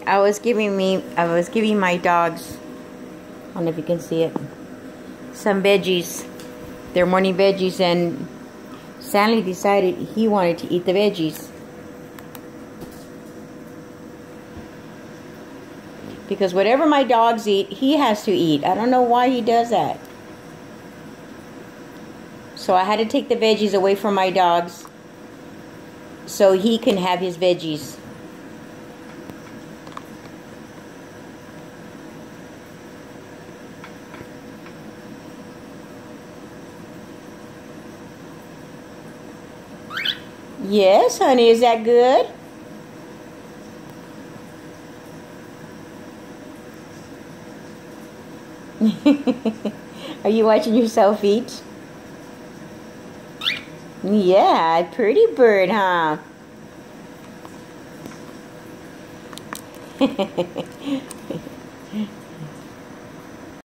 I was giving my dogs, I don't know if you can see it, some veggies, their morning veggies, and Stanley decided he wanted to eat the veggies. Because whatever my dogs eat, he has to eat. I don't know why he does that. So I had to take the veggies away from my dogs so he can have his veggies. Yes, honey, is that good? Are you watching yourself eat? Yeah, pretty bird, huh?